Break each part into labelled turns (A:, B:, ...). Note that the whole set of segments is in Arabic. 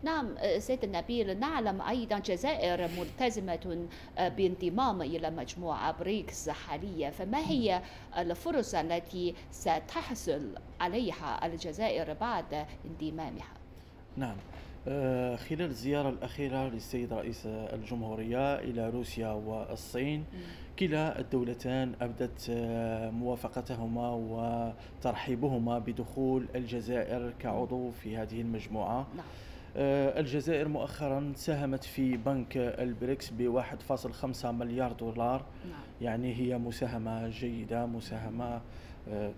A: نعم سيد النبيل، نعلم أيضا الجزائر ملتزمة بانضمام إلى مجموعة بريكس حاليا، فما هي الفرص التي ستحصل عليها الجزائر بعد انضمامها؟
B: نعم. خلال الزيارة الأخيرة للسيد رئيس الجمهورية إلى روسيا والصين،
A: مم.
B: كلا الدولتان أبدت موافقتهما وترحيبهما بدخول الجزائر
A: مم.
B: كعضو في هذه المجموعة.
A: نعم.
B: الجزائر مؤخرا ساهمت في بنك البريكس ب1.5 مليار دولار.
A: نعم.
B: يعني هي مساهمة جيدة، مساهمة آه،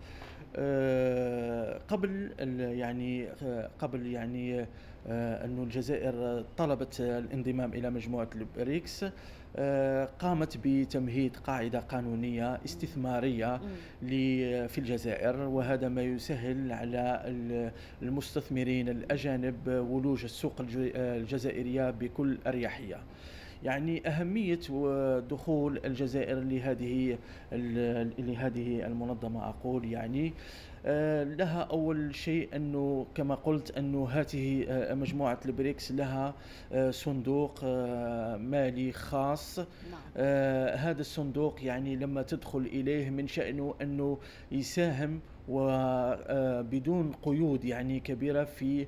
B: قبل أن الجزائر طلبت الانضمام إلى مجموعة البريكس. قامت بتمهيد قاعدة قانونية
A: مم.
B: استثمارية
A: مم.
B: في الجزائر، وهذا ما يسهل على المستثمرين الأجانب ولوج السوق الجزائرية بكل أريحية. يعني أهمية دخول الجزائر لهذه المنظمة، أقول يعني لها أول شيء أنه كما قلت أنه هذه مجموعة البريكس لها صندوق مالي خاص.
A: نعم.
B: هذا الصندوق يعني لما تدخل إليه من شأنه أنه يساهم وبدون قيود يعني كبيرة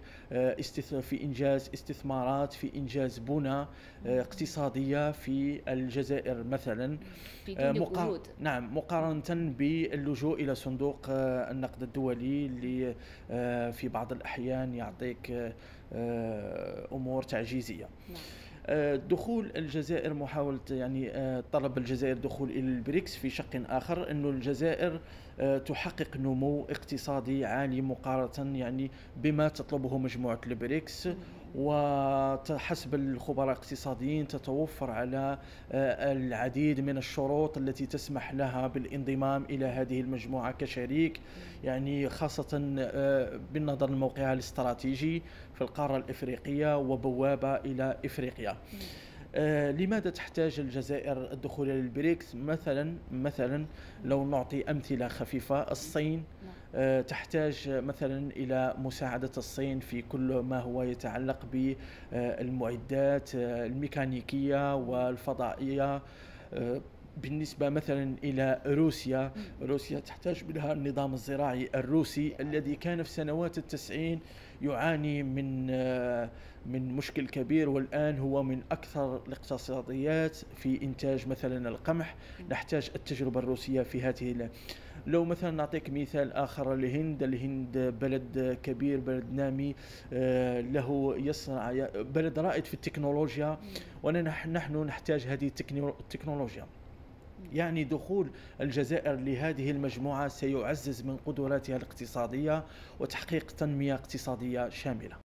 B: في إنجاز استثمارات، في إنجاز بنى
A: مم.
B: اقتصادية في الجزائر مثلا.
A: مم. بدون قيود.
B: نعم، مقارنة باللجوء إلى صندوق النقد الدولي اللي في بعض الأحيان يعطيك أمور تعجيزية.
A: نعم.
B: دخول الجزائر، محاولة يعني طلب الجزائر دخول إلى البريكس في شق آخر، أن الجزائر تحقق نمو اقتصادي عالي مقارنة يعني بما تطلبه مجموعة البريكس.
A: مم.
B: وحسب الخبراء الاقتصاديين تتوفر على العديد من الشروط التي تسمح لها بالانضمام إلى هذه المجموعة كشريك،
A: مم.
B: يعني خاصة بالنظر لموقعها الاستراتيجي في القارة الإفريقية وبوابة إلى إفريقيا.
A: مم.
B: لماذا تحتاج الجزائر الدخول إلى البريكس؟ مثلا
A: مم.
B: لو نعطي أمثلة خفيفة،
A: مم.
B: الصين
A: نعم.
B: تحتاج مثلا إلى مساعدة الصين في كل ما هو يتعلق بالمعدات الميكانيكية
A: مم.
B: والفضائية. بالنسبة مثلا إلى روسيا،
A: مم.
B: روسيا تحتاج منها النظام الزراعي الروسي الذي كان في سنوات التسعين يعاني من مشكل كبير، والآن هو من أكثر الاقتصاديات في إنتاج مثلا القمح.
A: مم.
B: نحتاج التجربة الروسية في لو مثلا نعطيك مثال آخر، الهند بلد كبير، بلد نامي، له يصنع، بلد رائد في التكنولوجيا،
A: مم.
B: ونحن نحتاج هذه التكنولوجيا.
A: مم.
B: يعني دخول الجزائر لهذه المجموعة سيعزز من قدراتها الاقتصادية وتحقيق تنمية اقتصادية شاملة.